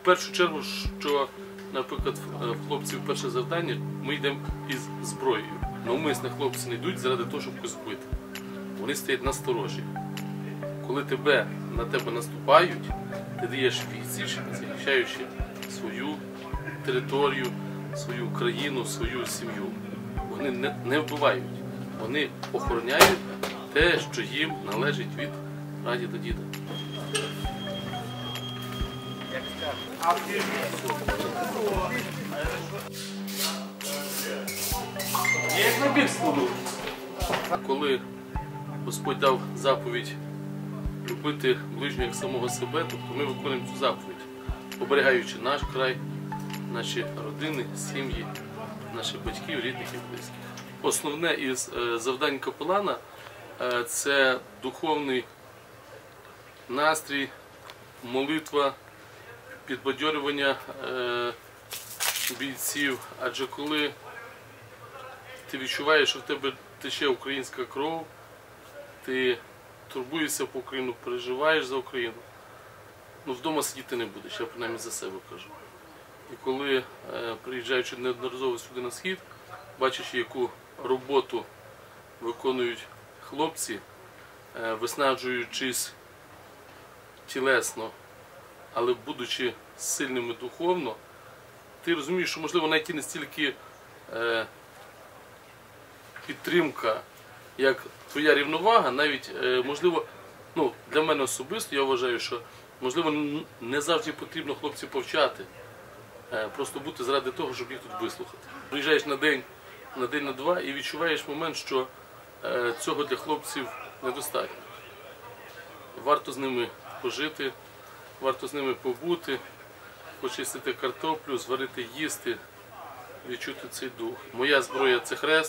першу чергу, що, наприклад, в хлопців перше завдання, ми йдемо із зброєю. Навмисно хлопці не йдуть заради того, щоб когось бити. Вони стоять насторожі. Коли на тебе наступають, ти даєш відсіч, захищаючи свою територію, свою країну, свою сім'ю. Вони не вбивають, вони охороняють те, що їм належить від прадіда, діда. Коли Господь дав заповідь любити ближнього як самого себе, тобто ми виконуємо цю заповідь, оберігаючи наш край, наші родини, сім'ї, наших батьків, рідних і близьких. Основне із завдань капелана – це духовний настрій, молитва, підбадьорювання бійців. Адже коли ти відчуваєш, що в тебе тече українська кров, ти турбуєшся про Україну, переживаєш за Україну, вдома сидіти не будеш, я принаймні за себе кажу. І коли, приїжджаючи неодноразово сюди на схід, бачиш, яку роботу виконують хлопці, виснажуючись тілесно, але будучи сильними духовно, ти розумієш, що, можливо, навіть і не стільки підтримка, як твоя рівновага, навіть, можливо, для мене особисто, я вважаю, що, можливо, не завжди потрібно хлопців повчати, просто бути заради того, щоб їх тут вислухати. Приїжджаєш на день, на два і відчуваєш момент, що цього для хлопців недостатньо. Варто з ними пожити, варто з ними побути, почистити картоплю, зварити, їсти, відчути цей дух. Моя зброя – це хрест,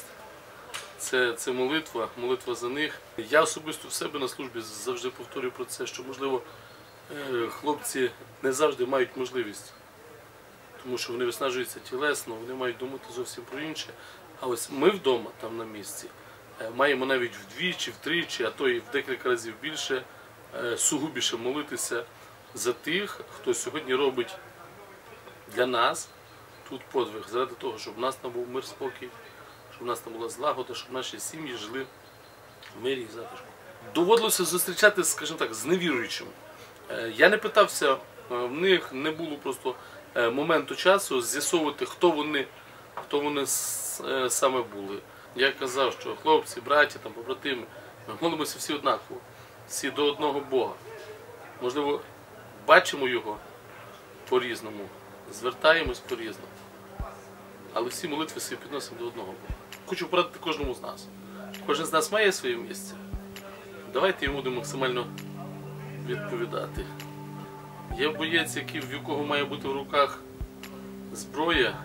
це молитва, молитва за них. Я особисто в себе на службі завжди повторюю про це, що, можливо, хлопці не завжди мають можливість, тому що вони виснажуються тілесно, вони мають думати зовсім про інше. А ось ми вдома, там на місці, маємо навіть вдвічі, втричі, а то і в декілька разів більше, сугубіше молитися за тих, хто сьогодні робить для нас тут подвиг, заради того, щоб в нас там був мир, спокій, щоб в нас там була злагода, щоб наші сім'ї жили в мирі і затишку. Доводилося зустрічати, скажімо так, з невіруючими. Я не питався в них, не було просто моменту часу з'ясовувати, хто вони саме були. Я казав, що хлопці, браті, побратими, ми молимося всі однаково, всі до одного Бога. Можливо, бачимо його по-різному, звертаємось по-різному, але всі молитви свої підносимо до одного Бога. Хочу порадити кожному з нас. Кожен з нас має своє місце. Давайте йому будемо максимально відповідати. Є боєць, в якого має бути в руках зброя,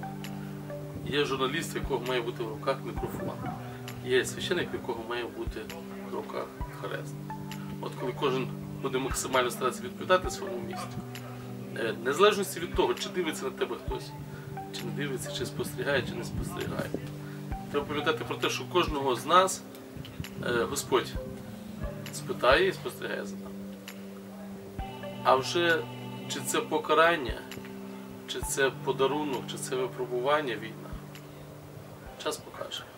є журналіст, в якого має бути в руках мікрофон, є священик, в якого має бути в руках хрест. От коли кожен буде максимально старатися відповідати своєму місцю, незалежно від того, чи дивиться на тебе хтось, чи не дивиться, чи спостерігає, чи не спостерігає. Треба пам'ятати про те, що кожного з нас Господь спитає і спостерігає за нами. А вже чи це покарання, чи це подарунок, чи це випробування, війна, час покаже.